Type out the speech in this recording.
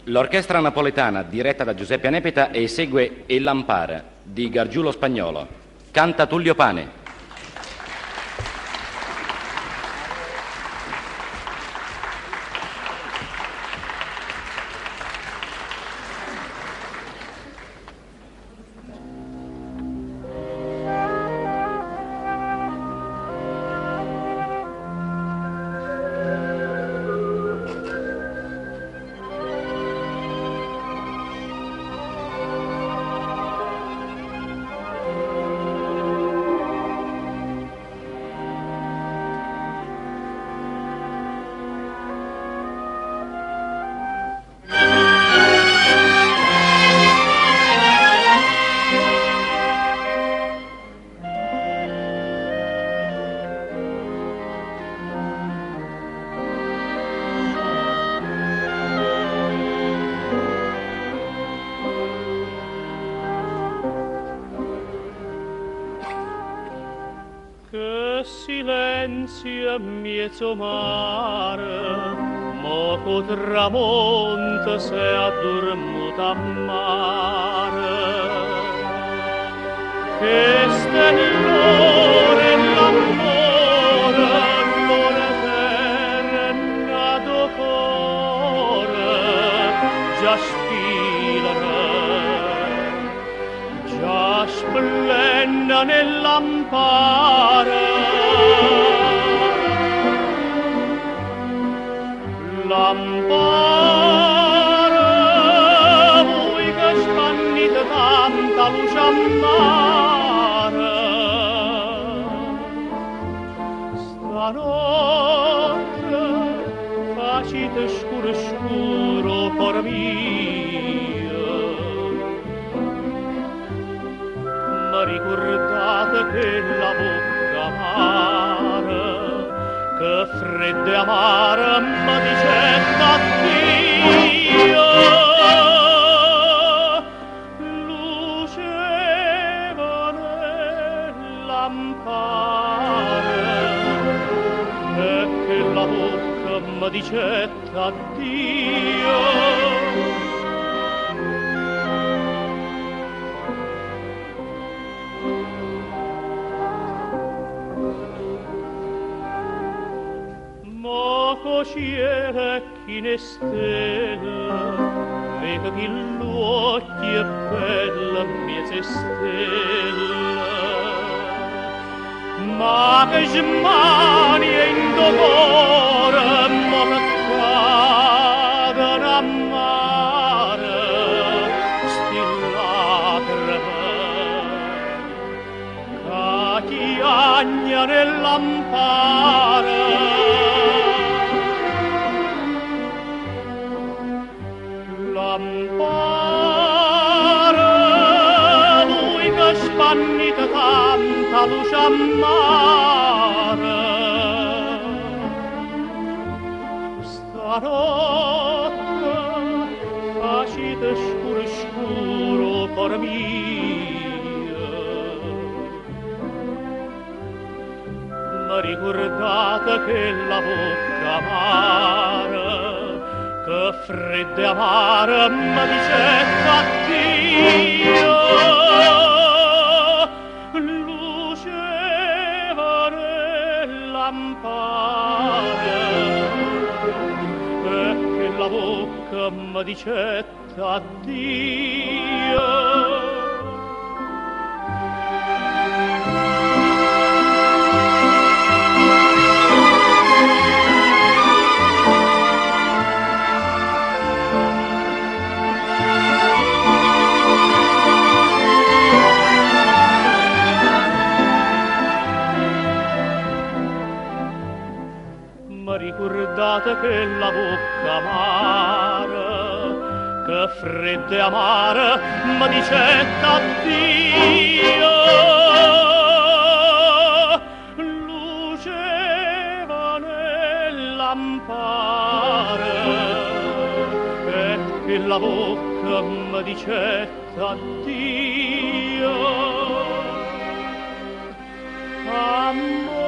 L'orchestra napoletana, diretta da Giuseppe Anepeta, esegue El Lampar di Gargiulo Spagnolo. Canta Tullio Pane. Silenzio mezzo mare, moco tramonta se addormuta a mare. Che stellore l'amore, l'ora terna core, già spilare, già splenda nel lampare. Lampare, voi che spannite tanta luce a mare, stanotte facite scuro scuro cor mio, ma ricordate che la bocca amara, che fredda e amara mi diceva addio, luceva nel lampare, e che la bocca mi diceva addio. Cielo chi ne stella, vedo che l'occhio è bella, mezza stella, ma che smani e in dolore, ma che cadono a mare, sti lacrime, che ti agna nel lampare. Lampare, voi che spannite tanta luce a mare, stanotte facite scuro scuro cor mio, ma ricordate che la bocca amara, che fredda e amara mi diceva addio, luceva nel lampare, e che la bocca mi diceva addio. Ma ricordate che la bocca amara, che fredda e amara, mi diceva addio, luceva nel lampare, e che la bocca mi diceva addio. Amore,